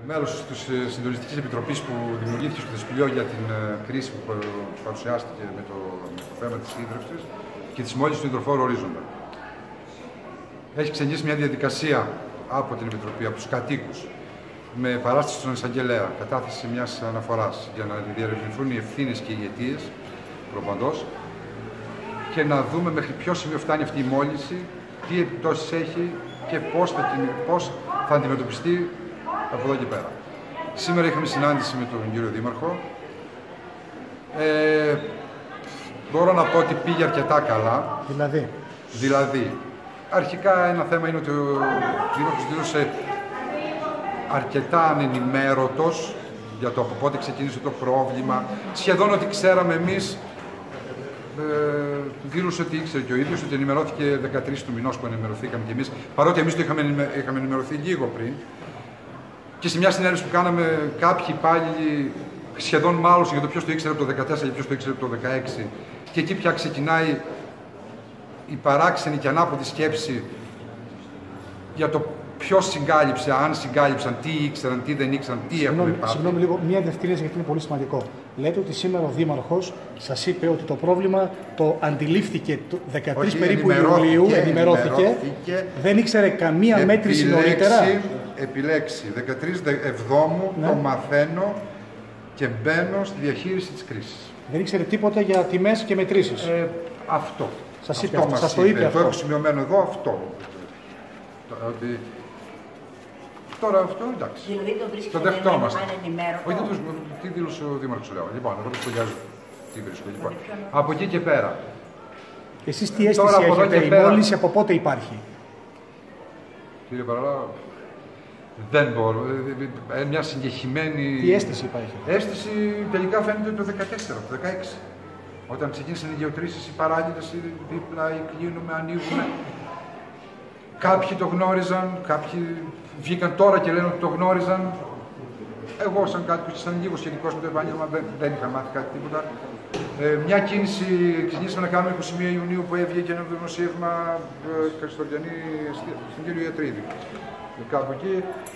μέλος της Συντονιστικής Επιτροπής που δημιουργήθηκε στο Δεσπηλιό για την κρίση που παρουσιάστηκε με το θέμα της ίδρυυσης και της μόλυνσης του υδροφόρου ορίζοντα. Έχει ξεκινήσει μια διαδικασία από την Επιτροπή, από τους κατοίκους, με παράσταση στον εισαγγελέα, κατάθεση μιας αναφοράς για να διερευνηθούν οι ευθύνες και οι αιτίες προπαντός και να δούμε μέχρι ποιο σημείο φτάνει αυτή η μόλυνση, τι επιπτώσεις έχει και πώς θα αντιμετωπιστεί από εδώ και πέρα. Σήμερα είχαμε συνάντηση με τον κύριο Δήμαρχο. Μπορώ να πω ότι πήγε αρκετά καλά. Δηλαδή, αρχικά ένα θέμα είναι ότι ο Δήμαρχος δήλωσε αρκετά ανενημέρωτος για το από πότε ξεκίνησε το πρόβλημα. Σχεδόν ό,τι ξέραμε εμείς, δήλωσε ότι ήξερε και ο ίδιος, ότι ενημερώθηκε 13 του μηνός που ενημερωθήκαμε κι εμείς, παρότι εμείς το είχαμε ενημερωθεί λίγο πριν. Και σε μια συνέντευξη που κάναμε, κάποιοι υπάλληλοι σχεδόν μάλωσαν για το ποιος το ήξερε από το 2014 και ποιος το ήξερε από το 2016. Και εκεί πια ξεκινάει η παράξενη και ανάποδη σκέψη για το ποιος συγκάλυψε, αν συγκάλυψαν, τι ήξεραν, τι δεν ήξεραν, τι έχουν υπάρξει. Συγγνώμη λίγο, μια διευκρίνηση γιατί είναι πολύ σημαντικό. Λέτε ότι σήμερα ο Δήμαρχος σας είπε ότι το πρόβλημα το αντιλήφθηκε το 13 περίπου Ιουλίου, ενημερώθηκε, δεν ήξερε καμία μέτρηση νωρίτερα. Επιλέξει 13 Εβδόμου, το μαθαίνω και μπαίνω στη διαχείριση της κρίσης. Δεν ήξερε τίποτα για τιμές και μετρήσεις. Αυτό. Σας είπε αυτό, σας το είπε αυτό. Το έχω σημειωμένο εδώ αυτό. Ότι... Τώρα αυτό εντάξει. Δηλαδή το βρίσκεται ανενημέρωτο. Όχι, τι δήλωσε ο Δήμαρχος, λέω. Λοιπόν, εγώ το σχολιάζω. Τι βρίσκω, λοιπόν. Από εκεί και πέρα. Εσείς τι αίσθηση έχετε, η μόλυνση από πότε υπάρχει? Κύριε Παραλά, δεν μπορώ. Μια συγκεκριμένη... Τι αίσθηση υπάρχει? Αίσθηση τελικά φαίνεται το 2014, το 2016. Όταν ξεκίνησαν οι γεωτρήσεις, οι παράγοντες, δίπλα, κλείνουμε, ανοίγουμε. Κάποιοι το γνώριζαν, κάποιοι βγήκαν τώρα και λένε ότι το γνώριζαν. Εγώ, σαν λίγο σχετικός με το επάγγελμα, δεν είχα μάθει κάτι τίποτα. Μια κίνηση ξεκινήσαμε να κάνουμε 21 Ιουνίου που έβγαινε και ένα δημοσίευμα στον κύριο Ιατρίδη. Κάπου εκεί.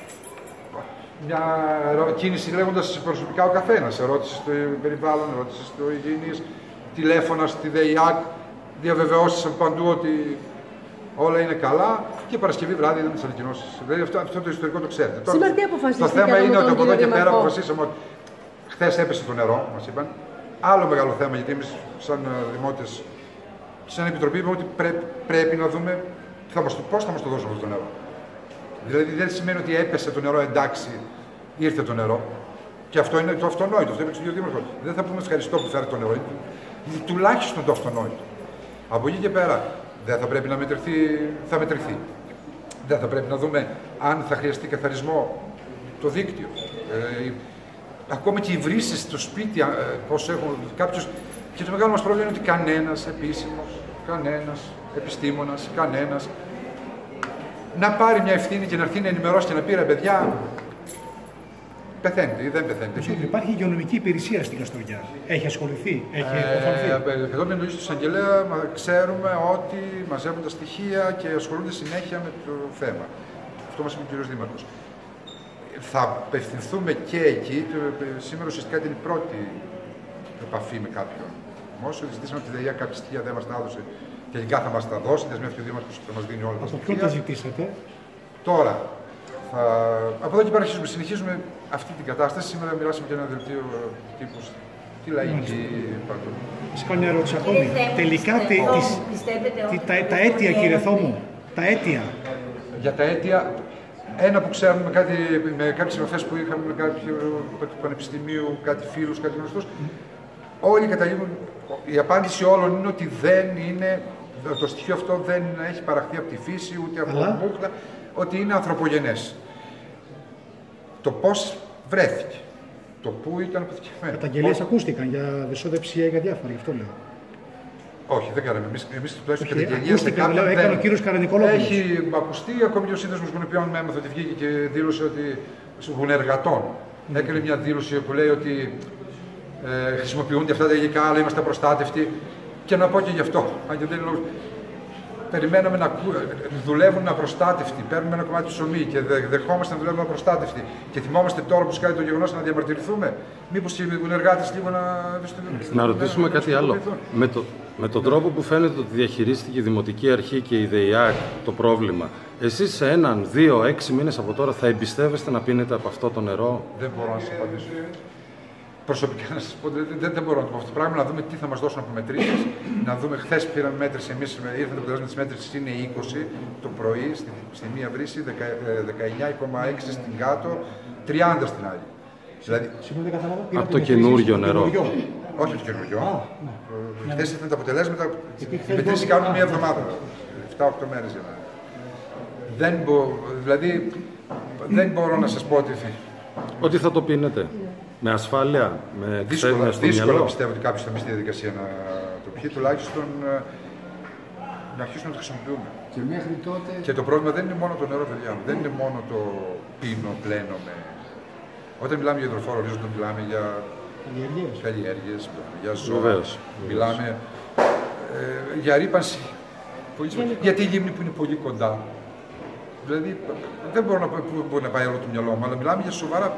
Μια κίνηση λέγοντας προσωπικά ο καθένας. Ερώτηση στο περιβάλλον, ερώτηση στο υγιεινής, τηλέφωνα στη ΔΕΙΑΚ, διαβεβαιώσεις από παντού ότι όλα είναι καλά και Παρασκευή βράδυ είδαμε τις ανακοινώσεις. Δηλαδή αυτό το ιστορικό το ξέρετε. Σήμερα τι αποφασίστηκε? Το θέμα είναι ότι από εδώ και πέρα αποφασίσαμε ότι χθες έπεσε το νερό, μας είπαν. Άλλο μεγάλο θέμα, γιατί εμείς σαν δημότες, σαν επιτροπή, είπαμε ότι πρέπει να δούμε πώς θα μας το δώσουν αυτό το νερό. Δηλαδή δεν σημαίνει ότι έπεσε το νερό, εντάξει, ήρθε το νερό. Και αυτό είναι το αυτονόητο. Αυτό είπε ο κ. Δήμαρχος. Δεν θα πούμε ευχαριστώ που φέρει το νερό. Τουλάχιστον το αυτονόητο. Από εκεί και πέρα δεν θα πρέπει να μετρηθεί, θα μετρηθεί. Δεν θα πρέπει να δούμε αν θα χρειαστεί καθαρισμό το δίκτυο. Ακόμα και οι βρύσεις στο σπίτι, πώς έχουν κάποιους. Και το μεγάλο μας πρόβλημα είναι ότι κανένας επίσημος, κανένας επιστήμονας, κανένας να πάρει μια ευθύνη και να έρθει να ενημερώσει και να πει ρε παιδιά, πεθαίνετε ή δεν πεθαίνετε. Υπάρχει υγειονομική υπηρεσία στην Καστοριά. Έχει ασχοληθεί, έχει υποφανθεί. Εδώ με εντολή του εισαγγελέα ξέρουμε ότι μαζεύουν τα στοιχεία και ασχολούνται συνέχεια με το θέμα. Αυτό μας είπε ο κ. Δήμαρχος. Θα απευθυνθούμε και εκεί. Σήμερα ουσιαστικά ήταν η πρώτη επαφή με κάποιον. Όσο ζητήσαμε από τη ΔΕΙΑ κάποια στοιχεία δεν μας τα έδωσε. Τελικά θα μας τα δώσει, δεσμεύτηκε ο Δήμαρχος θα μας δίνει όλα τα στοιχεία. Από ποιον τα ζητήσατε? Τώρα, από εδώ και πέρα συνεχίζουμε αυτή την κατάσταση. Σήμερα μοιράσαμε και ένα δελτίο τύπου στη λαϊκή παντού. Σας κάνω μια ερώτηση ακόμη. Τελικά τα αίτια, κύριε Θόμου, τα αίτια. Για τα αίτια, ένα που ξέρουμε με κάποιες επαφές που είχαμε με κάποιο του πανεπιστημίου, κάτι φίλους, κάτι γνωστούς, όλοι καταλήγουν, η απάντηση όλων είναι ότι δεν είναι, το στοιχείο αυτό δεν έχει παραχθεί από τη φύση, ούτε από μούχλα, ότι είναι ανθρωπογενές. Το πώς βρέθηκε, το πού ήταν αποθηκευμένο. Καταγγελίες ακούστηκαν για δεσόδεψία, για διάφορα, γι' αυτό λέω. Όχι, δεν κάναμε. Εμείς τουλάχιστον καταγγελία σε κάποιον. Έκανε ο κύριος Καρανικολόπουλος. Έχει ακουστεί ακόμη και ο σύνδεσμος γονεπιών με έμαθα ότι βγήκε και δήλωσε ότι γονεργατών. Έκανε μια δήλωση που λέει ότι χρησιμοποιούνται αυτά τα υλικά, αλλά είμαστε προστάτευτοι. Και να πω και γι' αυτό. Αν και δεν είναι λόγος. περιμέναμε να δουλεύουν απροστάτευτοι. Παίρνουμε ένα κομμάτι ψωμί και δεχόμαστε να δουλεύουμε απροστάτευτοι. Και θυμόμαστε τώρα που σκάει το γεγονός να διαμαρτυρηθούμε. Μήπως οι εργάτες λίγο να ρωτήσουμε κάτι άλλο. Με τον τρόπο που φαίνεται ότι διαχειρίστηκε η Δημοτική Αρχή και η ΔΕΙΑΚ το πρόβλημα, εσείς σε 1, 2, 6 μήνες από τώρα θα εμπιστεύεστε να πίνετε από αυτό το νερό? Δεν μπορώ να σας απαντήσω. Προσωπικά να σας πω, δεν μπορώ να το πω αυτό το πράγμα, να δούμε τι θα μας δώσουν από μετρήσεις. Να δούμε, χθες πήραμε μέτρηση, εμείς ήρθαμε το αποτέλεσμα της μέτρησης, είναι 20 το πρωί, στη μία βρύση, 19,6 στην κάτω, 30 στην άλλη. Δηλαδή, από το καινούριο νερό. Όχι το καινούριο. Χθες ήταν τα αποτελέσματα, οι μετρήσεις κάνουν μία εβδομάδα, 7-8 μέρες για να... Δεν μπορώ να σας πω ότι θα το πίνετε. Με ασφάλεια, με ξένια στο δύσκολα μυαλό. πιστεύω ότι κάποιος θα μπει στη διαδικασία να το πιει, τουλάχιστον να αρχίσουμε να το χρησιμοποιούμε. Και μέχρι τότε... Και το πρόβλημα δεν είναι μόνο το νερό, παιδιά μου. Δεν είναι μόνο το πίνω, πλένομαι. Όταν μιλάμε για υδροφόρο ορίζοντα, μιλάμε για καλλιέργειες, για ζώα, μιλάμε για ρύπανση, για τη λίμνη που είναι πολύ κοντά. Δηλαδή, δεν μπορώ να πω πού μπορεί να πάει όλο το μυαλό μου, αλλά μιλάμε για σοβαρά,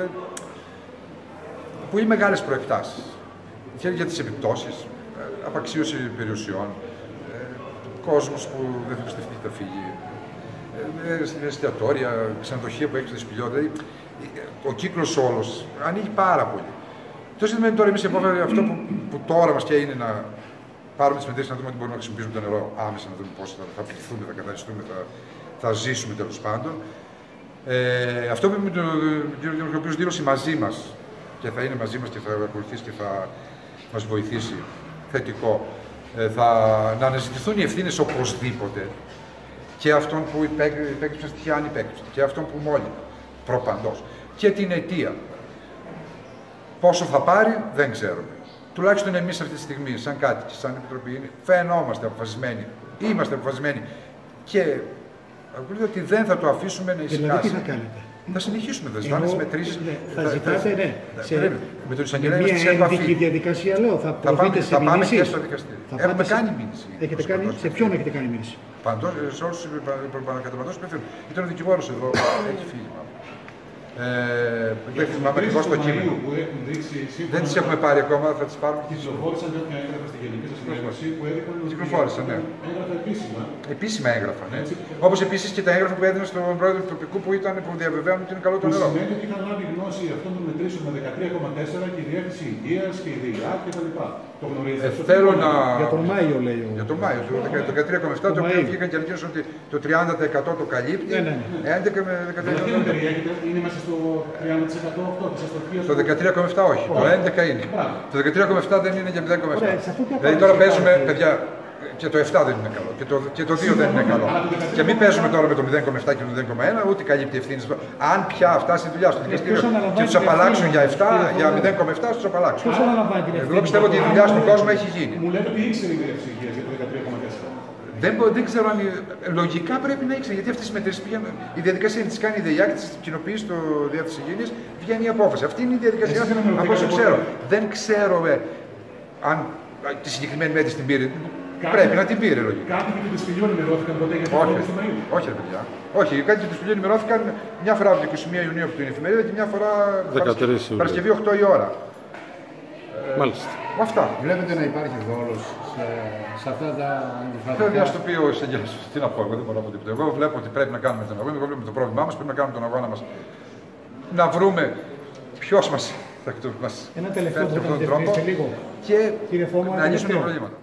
πολύ μεγάλες προεκτάσεις και για τις επιπτώσεις, απαξίωση περιουσιών, κόσμος που δεν θα πιστευτεί θα φύγει, εστιατόρια, ξενοδοχεία που έχει στο σπηλιό, δηλαδή ο κύκλος όλος ανοίγει πάρα πολύ. Το σημαίνει τώρα εμείς αυτό που τώρα μας καίει είναι να πάρουμε τις μετρήσεις, να δούμε ότι μπορούμε να χρησιμοποιήσουμε το νερό άμεσα, να δούμε πώς θα πληθούμε, θα καθαριστούμε, θα ζήσουμε τέλος πάντων. Αυτό που με τον κύριο Δημάρχο, ο οποίος δήλωσε μαζί μας και θα είναι μαζί μας και θα ακολουθήσει και θα μας βοηθήσει θετικό, να αναζητηθούν οι ευθύνες οπωσδήποτε και αυτών που υπέκυψαν στοιχεία, αν υπέκυψαν, και αυτών που μόλυναν προπαντός, και την αιτία. Πόσο θα πάρει, δεν ξέρουμε. Τουλάχιστον εμείς αυτή τη στιγμή, σαν κάτοικοι, σαν Επιτροπή, φαινόμαστε αποφασισμένοι, είμαστε αποφασισμένοι και ακούγεται ότι δεν θα το αφήσουμε να ησυχάσει. Δηλαδή, τι θα κάνετε? Θα συνεχίσουμε, θα ζητάμε τις μετρήσεις. Θα ζητάτε, ναι. Με τον εισαγγελέα είμαστε σε επαφή. Μια διαδικασία, λέω, θα προβείτε σε πάμε μήνυση. και στο δικαστήριο. Έχουμε κάνει μήνυση. Σε ποιον έχετε κάνει μήνυση? Παντός, σε όλους τους προπανακαταματώσεις που έφεραν. Ήταν ο δικηγόρος εδώ, έχει φύγει. Δεν θυμάμαι ακριβώς το κείμενο. Δεν τις έχουμε πάρει ακόμα, θα τις πάρουμε. Κυκλοφόρησαν κάποια έγγραφα στη Γενική σας Συνέλευση που έδειχναν ότι κυκλοφόρησαν, ναι. έγγραφα επίσημα. Επίσημα έγγραφα, ναι. Όπως επίσης και τα έγγραφα που έδιναν στον πρόεδρο του τοπικού που διαβεβαίωναν ότι είναι καλό το νερό. Που σημαίνει ότι είχαν λάβει γνώση αυτών των μετρήσεων με 13,4 και η Διεύθυνση Υγείας και η ΔΕΙΑΚ κτλ. Το γνωρίζετε? Θέλω να... Για τον Μάιο, λέει. Για τον Μάιο, το 13,7, το οποίο βγήκαν και ανακοίνωσαν ότι το 30% το καλύπτει. 11 με 13%. Είναι μέσα στο 30% αυτό, της αστροφίας. Το 13,7 όχι, το 11 είναι. Το 13,7 δεν είναι για 0,7. Δηλαδή τώρα παίζουμε, παιδιά, και το 7 δεν είναι καλό, και το 2 δεν είναι καλό. Και μην παίζουμε τώρα με το 0,7 και το 0,1, ούτε καλύπτει ευθύνες. Αν πια φτάσει η δουλειά στο δικαστήριο και τους απαλλάξουν για 7, για 0,7, τους απαλλάξουν. Εγώ πιστεύω ότι η δουλειά στον κόσμο έχει γίνει. Μου λέτε ότι ήξερε η Διεύθυνση Υγείας για το 13,4. Δεν ξέρω αν. Λογικά πρέπει να ήξερε, γιατί αυτές τις μετρήσεις πηγαίνουν. Η διαδικασία είναι τη κάνει η ΔΕΙΑΚ, τη κοινοποιεί στο Διεύθυνση Υγείας, βγαίνει η απόφαση. Αυτή είναι η διαδικασία, από όσο ξέρω. Δεν ξέρω αν τη συγκεκριμένη μέτρηση την πήρε. Πρέπει να την πήρε λογικά. Κάτι και του Σπηλιού ενημερώθηκαν ποτέ για την απόφαση του Μαΐου? Όχι, ρε παιδιά. Όχι, κάτι και του Σπηλιού ενημερώθηκαν μια φορά από την 21 Ιουνίου από την εφημερίδα και μια φορά Παρασκευή 8 η ώρα. Μάλιστα. Αυτά. Βλέπετε να υπάρχει δόλος σε αυτά τα αντιφατικά? Βέβαια, στο οποίο ο εισαγγελέας, τι να πω, εγώ δεν μπορώ να πω τίποτα. Εγώ βλέπω ότι πρέπει να κάνουμε τον αγώνα, εγώ βλέπω το πρόβλημά μας, πρέπει να κάνουμε τον αγώνα μας. Να βρούμε ποιος μας θα μας ένα τελευταίο τρόπο και να λύσουμε τα προβλήματα.